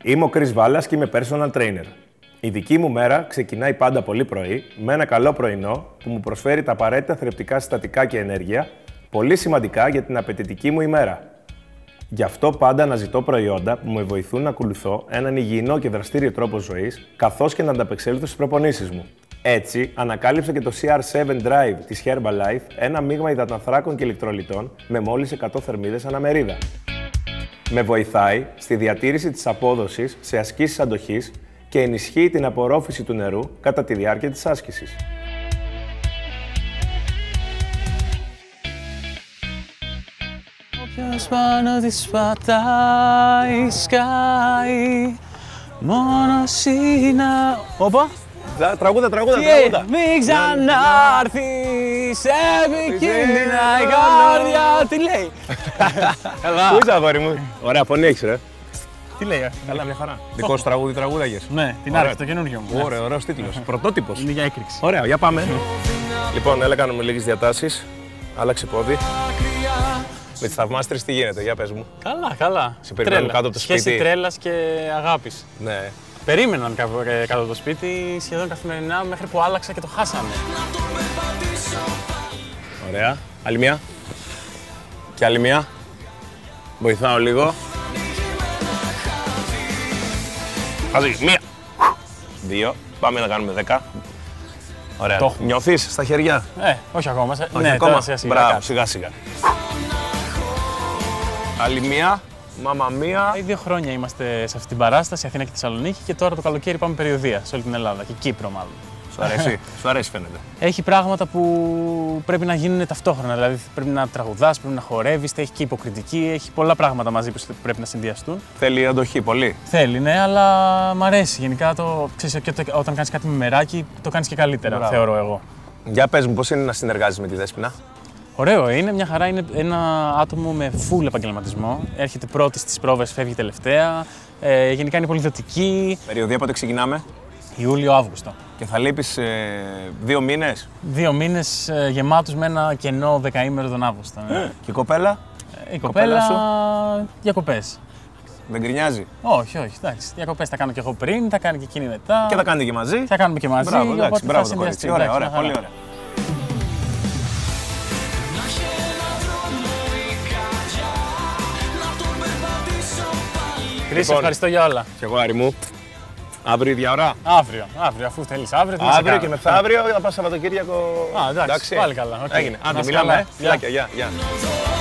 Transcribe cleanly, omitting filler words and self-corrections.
Είμαι ο Chris Vallas και είμαι personal trainer. Η δική μου μέρα ξεκινάει πάντα πολύ πρωί με ένα καλό πρωινό που μου προσφέρει τα απαραίτητα θρεπτικά συστατικά και ενέργεια, πολύ σημαντικά για την απαιτητική μου ημέρα. Γι' αυτό πάντα αναζητώ προϊόντα που με βοηθούν να ακολουθώ έναν υγιεινό και δραστήριο τρόπο ζωής, καθώς και να ανταπεξέλθω στις προπονήσεις μου. Έτσι, ανακάλυψα και το CR7 Drive της Herbalife, ένα μείγμα υδατανθράκων και ηλεκτρολιτών με μόλις 100 θερμίδες ανά μερίδα. Με βοηθάει στη διατήρηση της απόδοσης σε ασκήσεις αντοχής και ενισχύει την απορρόφηση του νερού κατά τη διάρκεια της άσκησης. Όποιος πάνω της πατάει, σκάει, μόνος είναι... Όπα! Τραγούδα! Μην ξανάρθεις, επικίνδυνα η καρδιά... Τι λέει? Πού είσαι, αγόρι μου? Ωραία φωνή έχεις, ρε. Τι λέει? Καλά, μια χαρά. Δικό σου τραγούδι τραγούδαγες? Ναι, την άρχισε, το καινούργιο μου. Ωραίος τίτλος. Πρωτότυπος. Είναι για έκρηξη. Ωραία, για πάμε. Λοιπόν, έλα κάνουμε λίγες διατάσεις. Άλλαξε πόδι. Με τις θαυμάστρες τι γίνεται, για πες μου. Καλά. Σε περιμένουν κάτω από το σπίτι. Σχέση τρέλας και αγάπης. Ναι. Περίμεναν κάτω από το σπίτι σχεδόν καθημερινά μέχρι που άλλαξα και το χάσαμε. Ωραία. Άλλη μία. Και άλλη μία. Βοηθάω λίγο. Χαζί. Μία. Δύο. Πάμε να κάνουμε 10. Ωραία. Νιώθεις στα χέρια? Όχι ακόμα. Όχι ακόμα. Μπράβο, σιγά. Άλλη μία. Μάμα μία. 2 χρόνια είμαστε σε αυτή την παράσταση, Αθήνα και Θεσσαλονίκη, και τώρα το καλοκαίρι πάμε περιοδεία σε όλη την Ελλάδα και Κύπρο μάλλον. Σου αρέσει? Σου αρέσει φαίνεται. Έχει πράγματα που πρέπει να γίνουν ταυτόχρονα, δηλαδή πρέπει να τραγουδάς, πρέπει να χορεύεις, έχει και υποκριτική, έχει πολλά πράγματα μαζί που πρέπει να συνδυαστούν. Θέλει αντοχή πολύ. Θέλει, ναι, αλλά μ' αρέσει. Γενικά ξέρεις, και όταν κάνεις κάτι με μεράκι, το κάνεις και καλύτερα, θεωρώ εγώ. Για πες μου, πώς είναι να συνεργάζεσαι με τη Δέσποινα? Ωραίο, είναι μια χαρά, είναι ένα άτομο με full επαγγελματισμό. Έρχεται πρώτη στις πρόβες, φεύγει τελευταία. Γενικά είναι πολύ δοτική. Περιοδία πότε ξεκινάμε? Ιούλιο-Αύγουστο. Και θα λείπεις 2 μήνες? 2 μήνες γεμάτους με ένα κενό δεκαήμερο τον Αύγουστο. Ναι. Και η κοπέλα? Η κοπέλα σου? Διακοπές. Δεν γκρινιάζει? Όχι, εντάξει. Διακοπές θα κάνω και εγώ πριν, θα κάνει και εκείνη μετά. Και θα κάνετε και μαζί? Θα κάνουμε και μαζί. Μπράβο, εντάξει, μπράβο θα το κορίτσι. Ωραία, πολύ ωραία. Χρήση, ευχαριστώ για όλα. Και εγώ, Άρη μου. Αύριο ίδια ώρα? Αύριο, αφού θέλεις αύριο. Αύριο και μεθαύριο θα πάω Σαββατοκύριακο. Εντάξει, πάλι καλά. Έγινε. Άντε, μιλάμε. Φιλάκια, γεια.